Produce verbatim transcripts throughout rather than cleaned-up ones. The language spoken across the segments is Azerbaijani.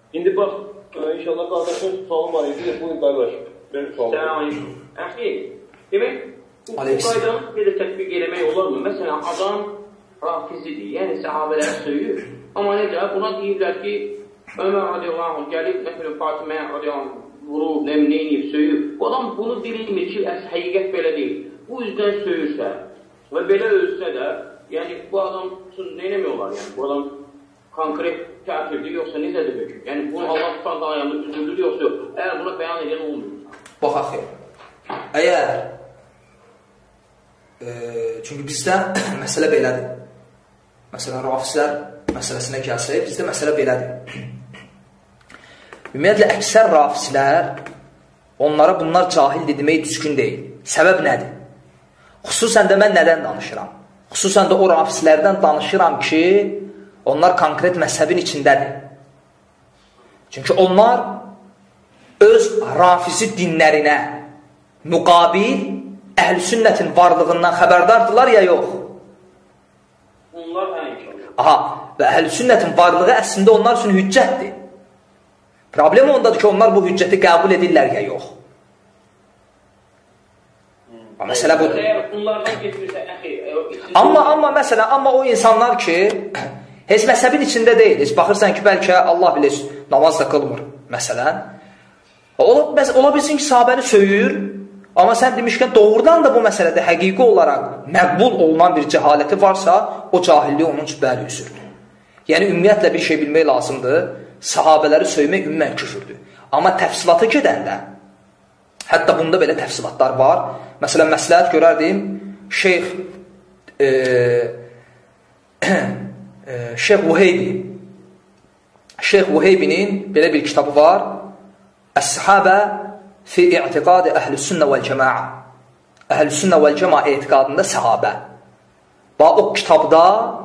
İndi bax, inşallah qardaşın sualı var idi, buyurun qardaş. Selamünaleyküm. Əxi, demək, bu qaydanı belə tətbiq eləmək olarmı? Məsələn, adam rafizidir, yəni səhabələr söyür. Amma necə? Buna deyirlər ki, Ömər radiyallahu anh gəlib, nə bilim, Fatimə radiyallahu anh vurub, nə neyinib, söyür. Bu adam bunu bilmir ki, həqiqət belə deyil. Bu üzdən söyürsə və belə ölsə də, yəni bu adam üçün nə eləmək olar? Yəni bu adam konkret kafirdir, yoxsa necədir mümkün? Yəni bunu Allah tutan dayanır, üzüldür, yoxsa yox. Əgər buna bəyan edən olmuyor. Bax, axı, əgər, e, çünki bizdə məsələ belədir. Məsələn, rafizlər məsələsinə gəlsək, bizdə məsələ belədir. Ümumiyyətlə, əksər rafizlər, onlara bunlar cahildir demək düzgün deyil. Səbəb nədir? Xüsusən də mən nədən danışıram? Xüsusən də o rafizlərdən danışıram ki, onlar konkret məzhəbin içindədir. Çünki onlar öz rafizi dinlərinə müqabil əhl-i sünnətin varlığından xəbərdardırlar ya yox? Onlar hə inşallah. Aha, və əhl-i sünnətin varlığı əslində onlar üçün hüccətdir. Problem ondadır ki, onlar bu hüccəti qəbul edirlər ya yox? Hmm. Məsələ budur. Bunlardan getirsə, əxi... Amma, amma, məsələn, amma o insanlar ki, heç məzhəbin içində deyil, heç baxırsan ki, bəlkə Allah bilir, namaz da qılmır, məsələn. Ola, ola bilsin ki, sahabəni söyür, amma sən demişkən, doğrudan da bu məsələdə həqiqi olaraq məqbul olunan bir cəhaləti varsa, o cahilliyi onun üçün bəli üzürdür. Yəni, ümumiyyətlə bir şey bilmək lazımdır, sahabələri söymək ümumən küfürdür. Amma təfsilatı gedəndə, hətta bunda belə təfsilatlar var. Məsələn, məsləhət görərdim, Şeyx e, e, Şeyx Vuheybi Şeyx Vuheybinin belə bir kitabı var, Əs-Səhabə fi i'tiqadı əhl-sünnə vəl-cəmaə. Əhl-sünnə vəl-cəmaə etiqadında səhabə. Bax, o kitabda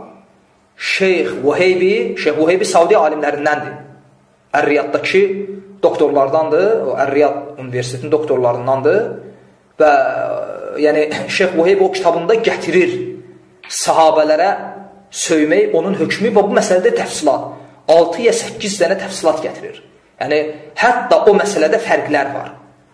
Şeyx Vuheybi, Şeyx Vuheybi Saudi alimlərindəndir. Ər-Riyaddakı doktorlardandır, o Ər-Riyad Universitetinin doktorlarındandır və yəni Şeyx Vuheybi o kitabında gətirir sahabələrə söymək, onun hökmü və bu məsələdə təfsilat. altı ya səkkiz dənə təfsilat gətirir. Yəni, hətta o məsələdə fərqlər var.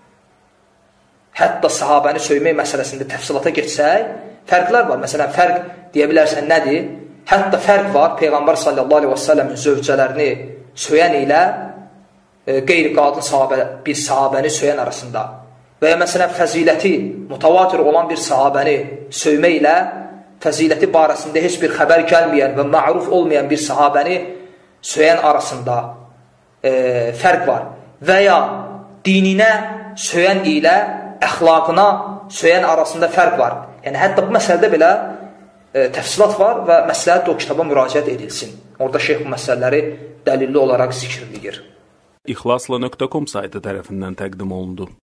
Hətta sahabəni söymək məsələsində təfsilata geçsək, fərqlər var. Məsələn, fərq deyə bilərsən nədir? Hətta fərq var, Peyğəmbər sallallahu aleyhi və səlləmin zövcələrini söyən ilə e, qeyri-qadın sahabə, bir sahabəni söyən arasında və ya məsələn, fəziləti mutavatir olan bir sahabəni söymək ilə fəziləti barəsində heç bir xəbər gəlməyən və məruf olmayan bir sahabəni söyən arasında e, fərq var. Və ya dininə söyən ilə əxlaqına söyən arasında fərq var. Yəni, hətta bu məsələdə belə e, təfsilat var və məsləhət o kitaba müraciət edilsin. Orada şeyx bu məsələləri dəlilli olaraq zikr edir. İxlasla nöqtə com saytı tərəfindən təqdim olundu.